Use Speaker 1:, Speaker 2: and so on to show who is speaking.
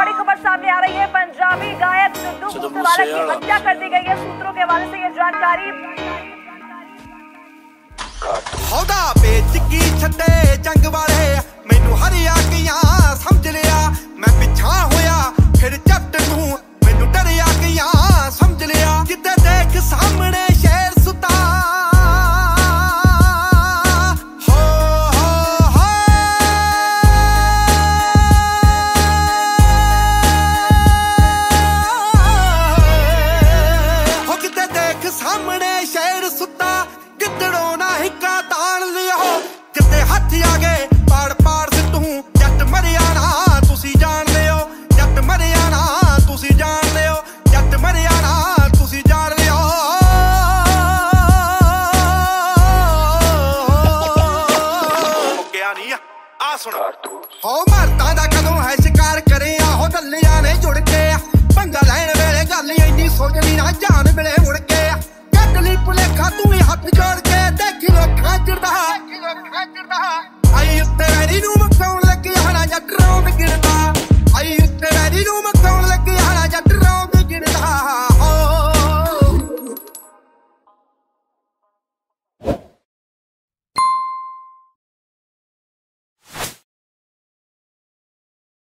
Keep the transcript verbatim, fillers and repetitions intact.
Speaker 1: बड़ी खबर सामने आ रही है। पंजाबी गायक सिद्धू मूसेवाला की हत्या कर दी गई है। सूत्रों के हवाले से ये जानकारी।
Speaker 2: हौदा बेच की छड्डे जंग वाले मैनू हरिया किया समझ लिया। मैं पिछा होया फिर जट नू मैनू डरिया किया समझ लिया। जिद्दे देख सामने शेर सुता सामने शेर सुता गिद्दड़ों ना हिक्का तान लिया। जिते हथ आ गए पाड़ पाड़ सिट्टू जट मरिया ना तुसी जान लियो। जट मरिया ना तुसी जान लियो। जट मरिया ना तुसी जान लियो। मुक्किया नहीं आ सुन हो मरदा दा कदों है शिकार करे आहो दलिया ने जुड़ के पंगा लैन वेले गल इन्नी सोचनी ना जान मिले मुड़ के। भुलेखा तू ही हथ जोड़ के देखी लोखां चिरदा आई उत्ते वैरी नूं मकाउण लगी हना जट रौंद गिरदा। आई उत्ते वैरी नूं